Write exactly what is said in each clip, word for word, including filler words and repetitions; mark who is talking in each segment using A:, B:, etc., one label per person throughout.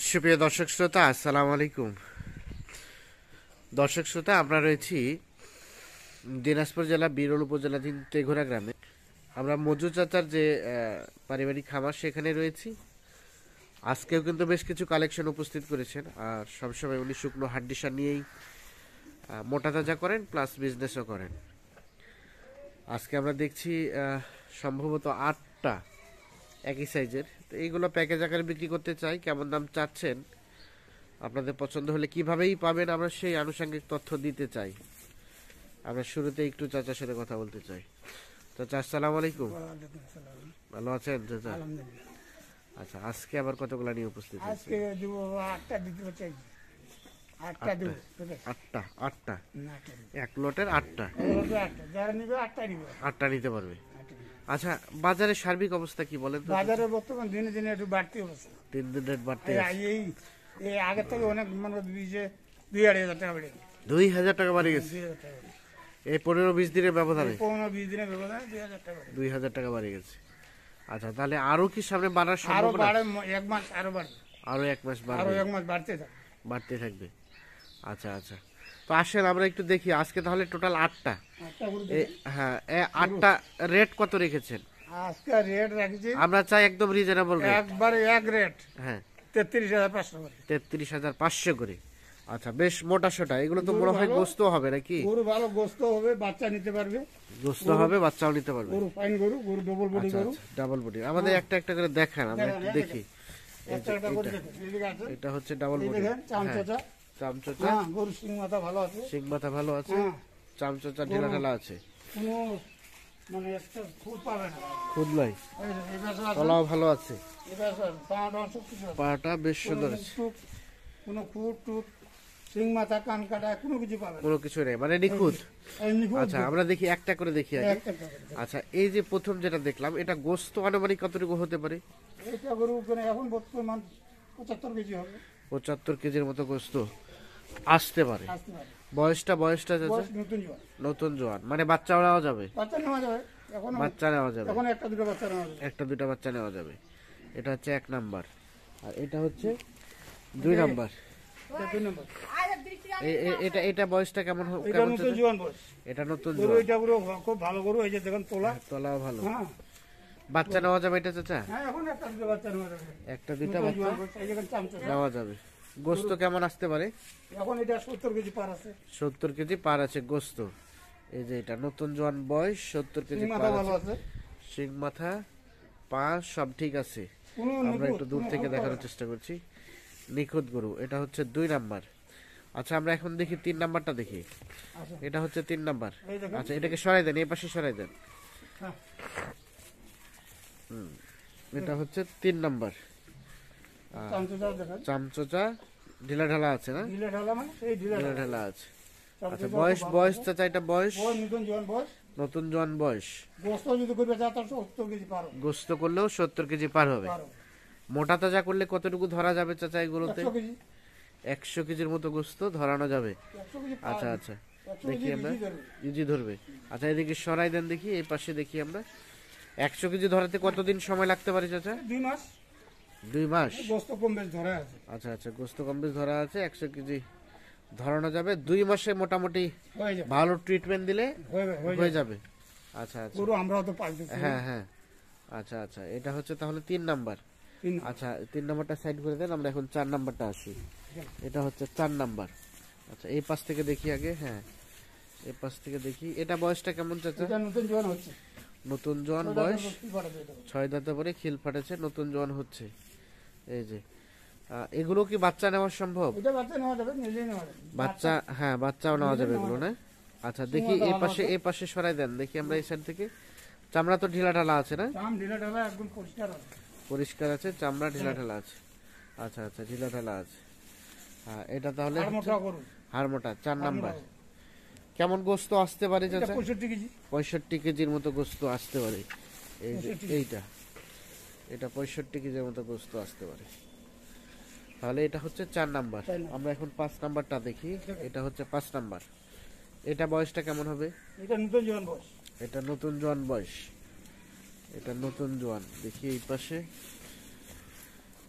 A: সুপ্রিয় দর্শক শ্রোতা, আসসালামু আলাইকুম। দর্শক শ্রোতা, আমরা রয়েছি দিনাজপুর জেলা বিরল উপজেলাধীন তেঘরা গ্রামে। আমরা মজু চাচার যে পারিবারিক খামার সেখানে রয়েছি। আজকেও কিন্তু বেশ কিছু কালেকশন উপস্থিত করেছেন, আর সবসময় উনি শুকনো হাড্ডিসার নিয়েই মোটা তাজা করেন, প্লাস বিজনেসও করেন। আজকে আমরা দেখছি সম্ভবত আটটা একই সাইজের। তো এইগুলো প্যাকেজ আকারে বিক্রি করতে চাই। কেমন দাম চাচ্ছেন, আপনাদের পছন্দ হলে কিভাবেই পাবেন, আমরা সেই আনুষঙ্গিক তথ্য দিতে চাই। আমরা শুরুতে একটু চাচার সাথে কথা বলতে চাই। চাচা, আসসালামু আলাইকুম। ভালো আছেন চাচা? আচ্ছা, আজকে আবার কতগুলা নিয়ে উপস্থিত আজকে আটটা দিতে চাই। আটটা দেব। আটটা আটটা এক লটের আটটা যারা নিবে আটটা নিবে আটটা নিতে পারবে। আচ্ছা, বাজারের সার্বিক অবস্থা কি বলেন?
B: বাজারে বর্তমান দিনে দিনে একটু বাড়তি অবস্থা।
A: তিন দিনের বাড়তি
B: এই এই আগে থেকে অনেক মনে বীজে দুই আড়াই হাজার টাকা বেড়ে
A: দুই হাজার টাকা বাড়ে গেছে। এই পনেরো বিশ দিনের ব্যবধানে
B: পনেরো বিশ দিনের ব্যবধানে দুই হাজার টাকা
A: দুই হাজার টাকা বাড়ে গেছে। আচ্ছা, তাহলে আরো কি সামনে বাড়ার সম্ভাবনা?
B: বাড়ে, এক মাস আরো বাড়বে।
A: আরো এক মাস বাড়বে,
B: আরো এক মাস বাড়তে থাকবে
A: বাড়তে থাকবে। আচ্ছা আচ্ছা, তো আসেন আমরা একটু দেখি। আজকে তাহলে টোটাল আটটা। হ্যাঁ, আটটা রেট কত রেখেছেন?
B: আজকে রেট রাখছি
A: আমরা চাই একদম রিজনেবল রেট,
B: একবারে এক রেট।
A: হ্যাঁ,
B: তেত্রিশ হাজার পাঁচশো করে।
A: তেত্রিশ হাজার পাঁচশো করে। আচ্ছা, বেশ মোটা সোটা। এগুলো তো মনে হয় গোস্ত হবে নাকি?
B: গরু ভালো গোস্ত হবে, বাচ্চা নিতে পারবে।
A: গোস্ত হবে, বাচ্চাও নিতে পারবে।
B: গরু ফাইন গরু, গরু ডবল বডি গরু।
A: Double body. আমাদের একটা একটা করে দেখান, আমরা একটু দেখি। এটা হচ্ছে ডাবল বডি।
B: চামচোচা
A: চামচোচা।
B: হ্যাঁ, গরু সিং মাথা ভালো আছে,
A: সিং মাথা ভালো আছে, চামচোচা ঢেলা ঢেলা আছে।
B: কোনো মানে একটা খুদ পাবে না,
A: খুদ নাই, তলাও ভালো আছে, পাটা বেশ সুন্দর আছে।
B: কোনো খুদ টুট সিং মাথা কান কাটা কোনো কিছু পাবে,
A: কোনো কিছু নেই, মানে নিখুঁত। আচ্ছা, আমরা দেখি একটা করে দেখি আগে। আচ্ছা, এই যে প্রথম যেটা দেখলাম, এটা গোস্ত আনুমানিক কতটুকু হতে পারে?
B: এটা গরু এখন বর্তমান পঁচাত্তর কেজি হবে।
A: পঁচাত্তর কেজির মতো গোস্ত আসতে পারে। বয়সটা বয়সটা নতুন জোয়ান, মানে বাচ্চা নেওয়া যাবে।
B: বাচ্চা নেওয়া যাবে,
A: বাচ্চা নেওয়া যাবে,
B: এখন একটা দুটো বাচ্চা নেওয়া যাবে,
A: একটা দুটো বাচ্চা নেওয়া যাবে। এটা হচ্ছে এক নাম্বার, আর এটা হচ্ছে দুই নাম্বার। এটা এটা বয়সটা কেমন?
B: এটা নতুন জোয়ান বয়স,
A: এটা নতুন
B: গরু। এটা গরু খুব ভালো গরু। এই যে দেখুন তোলা,
A: তোলাও ভালো।
B: হ্যাঁ,
A: বাচ্চা নেওয়া যাবে এটা চাচা?
B: হ্যাঁ, এখন একটা দুটো বাচ্চা নেওয়া যাবে,
A: একটা দুটো বাচ্চা নেওয়া যাবে। গোস্ত কেমন আসতে পারে?
B: এখন এটা সত্তর কেজি পার আছে।
A: সত্তর কেজি পার আছে গোস্ত। এই যে এটা নতুন জোয়ান বয়স, সত্তর কেজি পার আছে। সিং মাথা পা সব ঠিক আছে। আমরা একটু দূর থেকে দেখানোর চেষ্টা করছি। নিখুঁত গরু। এটা হচ্ছে দুই নাম্বার। আচ্ছা, আমরা এখন দেখি তিন নাম্বারটা দেখি। এটা হচ্ছে তিন নাম্বার। আচ্ছা, এটাকে সরাই দেন, এই পাশে সরাই দেন। হুম, এটা হচ্ছে তিন নাম্বার। চামচোচা ঢিলা ঢালা আছে না?
B: ঢিলা ঢালা মানে সেই ঢিলা
A: ঢালা আছে। আচ্ছা, বয়স বয়স চাচা এটা বয়স?
B: নতুন জোয়ান বয়স।
A: নতুন জোয়ান বয়স।
B: গোস্ত যদি করবে সত্তর কেজি পার হবে।
A: গোস্ত করলেও সত্তর কেজি পার হবে। মোটা তাজা করলে কতটুকু ধরা যাবে চাচা এগুলোতে? একশো কেজির মতো গোস্ত ধরানো যাবে। আচ্ছা আচ্ছা, দেখি আমরা। ইজি ধরবে। আচ্ছা, এদিকে সরাই দেন দেখি, এই পাশে দেখি আমরা। একশো কেজি ধরাতে কতদিন সময় লাগতে পারে চাচা?
B: দুই মাস।
A: দুই মাস
B: গোস্ত কম বেশ ধরা আছে।
A: আচ্ছা আচ্ছা, গোস্ত কম বেশ ধরা আছে। একশো কেজি ধরানো যাবে দুই মাসে মোটামুটি। ভালো ট্রিটমেন্ট দিলে হয়ে যাবে। আচ্ছা আচ্ছা,
B: আমরাও তো পাইছি।
A: হ্যাঁ হ্যাঁ, আচ্ছা আচ্ছা, এটা হচ্ছে তাহলে তিন নাম্বার। আচ্ছা, তিন নাম্বারটা সাইড করে দেন, আমরা এখন চার নাম্বারটা আসি। এটা হচ্ছে চার নাম্বার। আচ্ছা, এই পাশ থেকে দেখি আগে। হ্যাঁ, এই পাশ থেকে দেখি। এটা বয়সটা কেমন চাচা?
B: নতুন জোয়ান হচ্ছে।
A: নতুন জোয়ান বয়স, ছয় দাঁতে পরে খিল ফাটেছে, নতুন জোয়ান হচ্ছে। এই যে এগুলো কি বাচ্চা নেওয়া সম্ভব? বাচ্চা, হ্যাঁ, বাচ্চাও নেওয়া যাবে এগুলো না? আচ্ছা, দেখি এই পাশে, এই পাশে সরাই দেন দেখি আমরা এই সাইড থেকে। চামড়া তো ঢিলা ঢালা আছে না? পরিষ্কার আছে, চামড়া ঢিলা ঢালা আছে। আচ্ছা আচ্ছা, ঢিলা ঢালা আছে। হ্যাঁ, এটা তাহলে হাড় মোটা। চার নাম্বার। কেমন গোস্ত আসতে পারে চাচা?
B: পঁয়ষট্টি কেজি।
A: পঁয়ষট্টি কেজির মতো গোস্ত আসতে পারে। এই যে এইটা, এটা পঁয়ষট্টি কেজির মতো গোস্ত আসতে পারে। তাহলে এটা হচ্ছে চার নাম্বার। আমরা এখন পাঁচ নাম্বারটা দেখি। এটা হচ্ছে পাঁচ নাম্বার। এটা বয়সটা কেমন হবে?
B: এটা নতুন জোয়ান বয়স।
A: এটা নতুন জোয়ান বয়স। এটা নতুন জোয়ান। দেখি এই পাশে।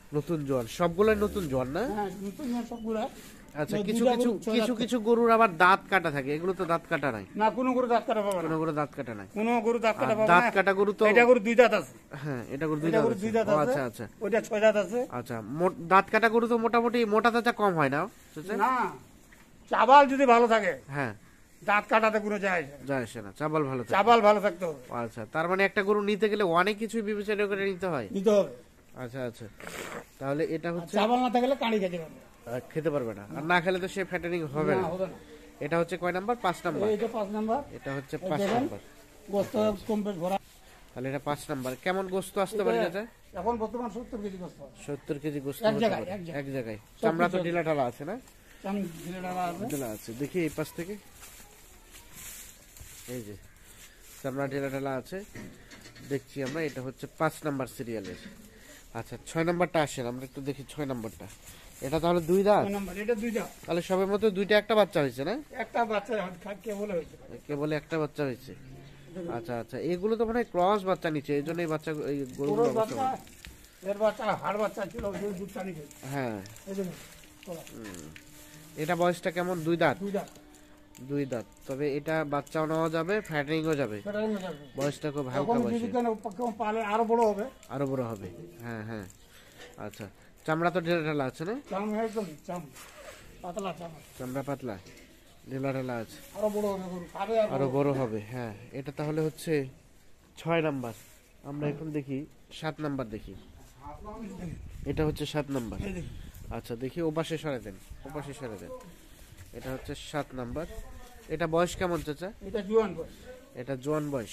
A: নতুন জোয়ান, সবগুলোই নতুন জোয়ান না?
B: হ্যাঁ নতুন জোয়ান সবগুলা।
A: আচ্ছা,
B: দুইটা
A: কিছু কিছু
B: গরু, ছয়
A: কিছু
B: দাঁত।
A: কিছু গরুর আবার দাঁত কাটা থাকে, এগুলো তো দাঁত কাটা নাই।
B: না কোনো গরু দাঁত কাটা পাবে না,
A: কোনো গরু দাঁত কাটা নাই।
B: কোনো গরু দাঁত কাটা
A: আর
B: পাবে
A: দাঁত
B: না।
A: কাটা গরু তো,
B: এটা গরু দুই দাঁত আছে,
A: হ্যাঁ এটা গরু দুই
B: এটা
A: দাঁত
B: গরু
A: আছে।
B: দুই দাঁত
A: ও,
B: আছে,
A: আচ্ছা আচ্ছা
B: ওইটা ছয় দাঁত আছে।
A: আচ্ছা। মোট দাঁত কাটা গরু তো মোটামুটি মোটা তাজা কম হয় না চাচা?
B: না চাবাল যদি ভালো থাকে
A: হ্যাঁ,
B: দাঁত কাটাতে কোনো যায় আসে না।
A: যায় আসে না, চাবাল ভালো থাকে।
B: চাবাল ভালো থাকতে হবে,
A: ও, আচ্ছা, তার মানে একটা গরু নিতে গেলে অনেক কিছু বিবেচনা করে নিতে হয়।
B: নিতে হবে।
A: আচ্ছা আচ্ছা, তাহলে এটা হচ্ছে
B: চাবাল না থাকলে কাঁড়ি খেতে পারবে
A: আহ, খেতে পারবে না, আর না খেলে তো সে ফ্যাটেনিং হবে
B: না,
A: না।
B: হবে না।
A: এটা হচ্ছে কয় নাম্বার? পাঁচ নাম্বার।
B: এইটা পাঁচ নাম্বার,
A: এটা হচ্ছে
B: এই
A: পাঁচ
B: দেখেন।
A: নাম্বার।
B: গোস্ত কমপ্লিট ভরা।
A: তাহলে এটা পাঁচ নাম্বার। কেমন গোস্ত আসতে পারে চাচা?
B: এখন বর্তমান সত্তর কেজি গোস্ত হয়।
A: সত্তর কেজি গোস্ত
B: এক
A: হতে
B: জায়গায়,
A: পারে।
B: এক জায়গায়।
A: এক জায়গায়। চামড়া তো
B: কিছু।
A: ঢিলা ঢালা আছে না?
B: আমি ঢিলে ঢালা আছে।
A: ঢিলা আছে, দেখি এই পাশ থেকে। এই যে চামড়া ঢিলা ঢালা আছে, দেখছি আমরা। এটা হচ্ছে পাঁচ নাম্বার সিরিয়ালের। আচ্ছা, ছয় নাম্বারটা আসেন, আমরা একটু দেখি ছয় নাম্বারটা। এটা তাহলে দুই দাঁত?
B: ছয় নাম্বার, এটা দুই দাঁত।
A: তাহলে সবের মতো দুইটা একটা বাচ্চা হয়েছে না?
B: একটা বাচ্চা কে বলে হয়েছে।
A: কেবল একটা বাচ্চা হয়েছে। আচ্ছা আচ্ছা, এগুলো তো মানে ক্রস বাচ্চা নিচে, এই জন্য এই বাচ্চা এই
B: পুরো
A: গরুগুলো অবস্থা
B: বাচ্চা,
A: ভালো।
B: এর বাচ্চা হাড় বাচ্চা ছিল, ওই দুধ টানি খেয়েছে।
A: হ্যাঁ,
B: এই দেখুন, তোলা।
A: এটা বয়সটা কেমন? দুই দাঁত?
B: দুই দাঁত।
A: দুই দাঁত। তবে এটা বাচ্চাও নেওয়া যাবে, ফ্যাটারিংও যাবে।
B: সেটা নিয়ে যাবে।
A: বয়সটা খুব
B: এখন
A: হালকা
B: যদি
A: বয়সে,
B: কেন কেউ পালে আরো বড় হবে।
A: আরো বড় হবে। হ্যাঁ হ্যাঁ, আচ্ছা। চামড়া তো ঢেলা ঢালা আছে না?
B: চাম একদম চাম, পাতলা চাম।
A: চামড়া পাতলা, ঢেলা ঢালা আছে,
B: আরো বড় হবে গরু, খাবে আর
A: আরো
B: বড়।
A: বড় হবে। হ্যাঁ, এটা তাহলে হচ্ছে ছয় নাম্বার। আমরা এখন দেখি সাত নাম্বার, দেখি। এটা হচ্ছে সাত নাম্বার।
B: এই দেখুন।
A: আচ্ছা, দেখি ওপাশে সরে দেন, ওপাশে সরে দেন। এটা হচ্ছে সাত নাম্বার। এটা বয়স কেমন চাচা?
B: এটা জোয়ান বয়স,
A: এটা জোয়ান বয়স।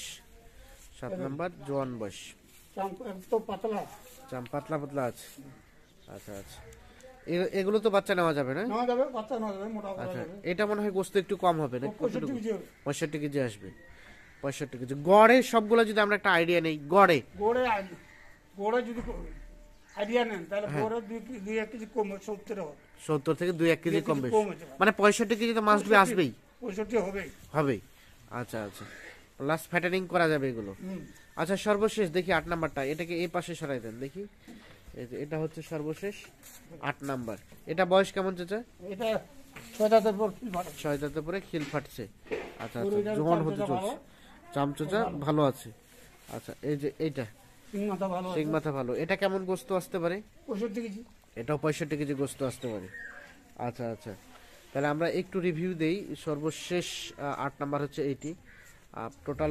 A: সাত নাম্বার জোয়ান বয়স।
B: চাম একদম পাতলা।
A: চাম পাতলা পাতলা আছে। আচ্ছা আচ্ছা, এ- এগুলো তো বাচ্চা নেওয়া যাবে না?
B: নেওয়া যাবে, বাচ্চা নেওয়া যাবে, মোটা করা
A: আচ্ছা,
B: যাবে।
A: এটা মনে হয় গোস্ত একটু কম হবে না?
B: পঁয়ষট্টি
A: কতটুকু?
B: কেজি হবে।
A: পঁয়ষট্টি কেজি আসবে। পঁয়ষট্টি কেজি গড়ে সবগুলো যদি আমরা একটা আইডিয়া নেই, গড়ে
B: গোড়ে গোড়ে যদি আইডিয়া নেন তাহলে গোড়ে দুই কি- দুই এক কেজি কম, সত্তর হবে।
A: সত্তর থেকে দুই এক কেজি
B: দুই
A: কম
B: কেজি
A: বেশি,
B: কম হতে পারে।
A: মানে পঁয়ষট্টি কেজি তো মাস্ট বি আসবেই,
B: পঁয়ষট্টি হবেই।
A: হবেই। আচ্ছা আচ্ছা, লাস্ট ফ্যাটারিং করা যাবে এগুলো।
B: হুম।
A: আচ্ছা, সর্বশেষ দেখি আট নাম্বারটা। এটাকে এই পাশে সরাই দেন দেখি। এই যে এটা হচ্ছে সর্বশেষ আট নাম্বার। এটা বয়স কেমন চাচা?
B: এটা ছয় দাঁতের পর ফিল ফাটে।
A: ছয় দাঁতে পরে খিল ফাটছে। আচ্ছা
B: গরু
A: আচ্ছা,
B: এটার
A: জোয়ান হতে
B: চামচটা
A: চলছে,
B: ভালো।
A: চামচোচা ভালো আছে। আচ্ছা, এই যে এইটা
B: সিং মাথা ভালো
A: সিং
B: আছে।
A: মাথা ভালো। এটা কেমন গোস্ত আসতে পারে?
B: পঁয়ষট্টি কেজি।
A: এটাও পঁয়ষট্টি কেজি গোস্ত আসতে পারে। আচ্ছা আচ্ছা, তাহলে আমরা একটু রিভিউ দেই। সর্বশেষ আহ, আট নাম্বার হচ্ছে এইটি। টোটাল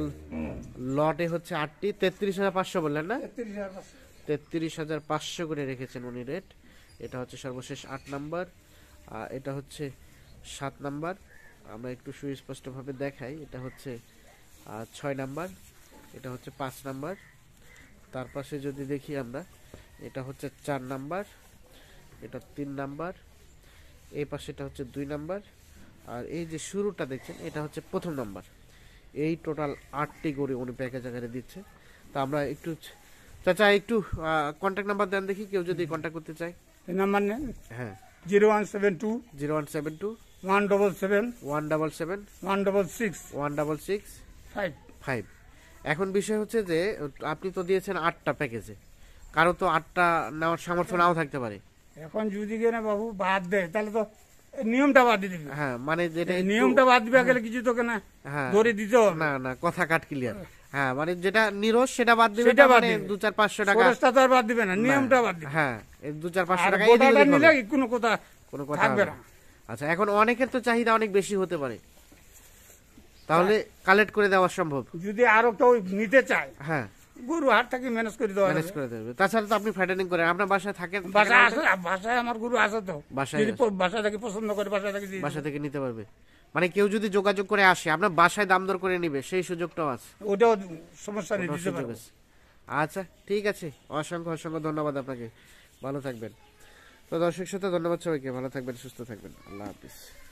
A: লটে হচ্ছে আটটি, তেত্রিশ হাজার পাঁচশো বললেন না?
B: তেত্রিশ হাজার পাঁচশো।
A: তেত্রিশ হাজার পাঁচশো করে রেখেছেন উনি রেট। এটা হচ্ছে সর্বশেষ আট নাম্বার। আর এটা হচ্ছে সাত নাম্বার। আমরা একটু সুস্পষ্টভাবে দেখাই। এটা হচ্ছে আহ, ছয় নাম্বার। এটা হচ্ছে পাঁচ নাম্বার। তার পাশে যদি দেখি আমরা, এটা হচ্ছে চার নাম্বার, এটা তিন নাম্বার, এই পাশে এটা হচ্ছে দুই নাম্বার, আর এই যে শুরুটা দেখছেন এটা হচ্ছে প্রথম নাম্বার। এই টোটাল আটটি গরু উনি প্যাকেজ আকারে দিচ্ছে। তা আমরা একটু, চাচা একটু কন্ট্যাক্ট নাম্বার দেন দেখি, কেউ যদি কন্ট্যাক্ট করতে চায়।
B: এই নাম্বার নেন,
A: হ্যাঁ,
B: zero one seven two
A: zero one seven two
B: one double seven
A: one double seven
B: one double six
A: one double six
B: five.
A: Five. এখন বিষয় হচ্ছে যে আপনি তো দিয়েছেন আটটা প্যাকেজে, কারো তো আটটা নেওয়ার সামর্থ্য নাও থাকতে পারে।
B: এখন যদি কেনা বাবু বাদ দেয় তাহলে তো এই নিয়মটা বাদ দিয়ে দিবি।
A: হ্যাঁ, মানে যেটা
B: এই
A: একটু-
B: নিয়মটা বাদ দিবে গেলে কিছু তোকে না
A: হ্যাঁ,
B: ধরে দিতে হবে।
A: না না, কথা কাট ক্লিয়ার। হ্যাঁ, মানে যেটা নিরোজ সেটা বাদ দিবে,
B: সেটা
A: তার
B: বাদ
A: মানে
B: দিবে।
A: দু চার পাঁচশো টাকা।
B: খরচটা তো আর বাদ দিবে না, নিয়মটা বাদ দিবে।
A: হ্যাঁ, এই দু চার পাঁচশো
B: আর
A: টাকা
B: গোটাটা
A: এদিক ওদিক
B: নিলে
A: হবে।
B: কোনো কথা
A: কোনো কথা
B: থাকবে
A: হবে
B: না।
A: না। আচ্ছা, এখন অনেকের তো চাহিদা অনেক বেশি হতে পারে, তাহলে কালেক্ট করে দেওয়া সম্ভব?
B: যদি আরো কেউ নিতে চায়
A: হ্যাঁ,
B: গরু হাট থেকে ম্যানেজ করে দেওয়া
A: ম্যানেজ
B: যাবে।
A: করে দেবে। তাছাড়া তো আপনি ফ্যাটেনিং করেন, আপনার বাসায় থাকেন,
B: বাসায়
A: থাকেন
B: আছে, বাসায় আমার গরু আছে তো।
A: বাসায়
B: যদি
A: আছে।
B: প- বাসা থেকে পছন্দ করে বাসা থেকে দিয়ে
A: বাসা থেকে নিতে পারবে। মানে কেউ যদি যোগাযোগ করে আসে, আপনার বাসায় দাম দর করে নিবে, সেই সুযোগটাও আছে।
B: দিবে। ওটাও সমস্যা নেই,
A: ওটাও
B: দিতে
A: সুযোগ
B: পারবো।
A: আছে। আচ্ছা, ঠিক আছে, অসংখ্য অসংখ্য ধন্যবাদ আপনাকে, ভালো থাকবেন। তো দর্শক শ্রোতা, ধন্যবাদ সবাইকে, ভালো থাকবেন, সুস্থ থাকবেন, আল্লাহ হাফিজ।